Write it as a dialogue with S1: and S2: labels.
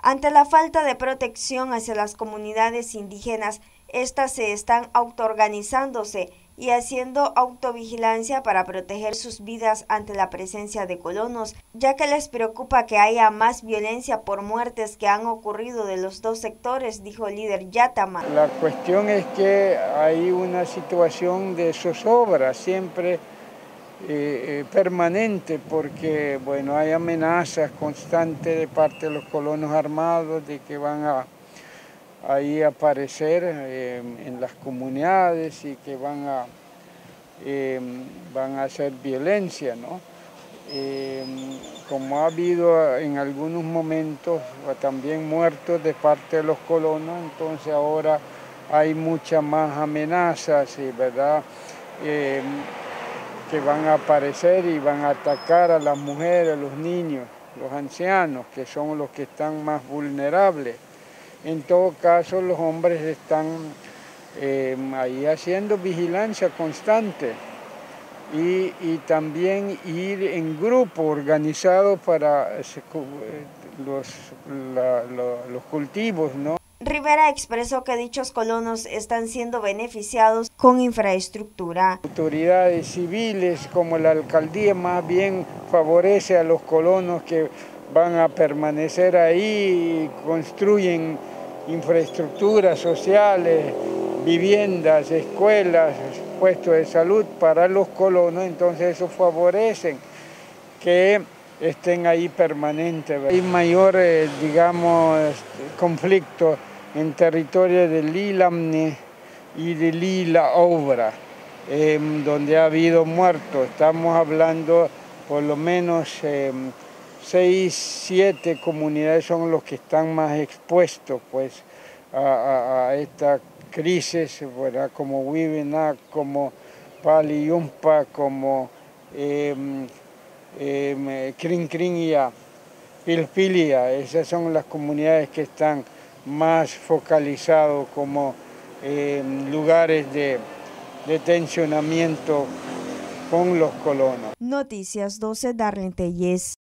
S1: Ante la falta de protección hacia las comunidades indígenas, estas se están autoorganizándose y haciendo autovigilancia para proteger sus vidas ante la presencia de colonos, ya que les preocupa que haya más violencia por muertes que han ocurrido de los dos sectores, dijo el líder Yatama.
S2: La cuestión es que hay una situación de zozobra siempre permanente, porque bueno, hay amenazas constantes de parte de los colonos armados de que van a ahí aparecer en las comunidades y que van a hacer violencia, ¿no? Como ha habido en algunos momentos también muertos de parte de los colonos, entonces ahora hay muchas más amenazas, ¿verdad? Que van a aparecer y van a atacar a las mujeres, a los niños, los ancianos, que son los que están más vulnerables. En todo caso, los hombres están ahí haciendo vigilancia constante y también ir en grupo organizado para los cultivos, ¿no?
S1: Rivera expresó que dichos colonos están siendo beneficiados con infraestructura.
S2: Autoridades civiles como la alcaldía más bien favorece a los colonos que van a permanecer ahí y construyen infraestructuras sociales, viviendas, escuelas, puestos de salud para los colonos, entonces eso favorece que estén ahí permanentes. Hay mayor, digamos, conflicto en territorio de Lilamne y de Lila Obra, donde ha habido muertos. Estamos hablando por lo menos 6, 7 comunidades son los que están más expuestos pues, a esta crisis, ¿verdad? Como Huivenac, como Paliyumpa, como Crincrinía, Pilpilia. Esas son las comunidades que están más focalizados como lugares de tensionamiento con los colonos.
S1: Noticias 12, Darlene Tellez.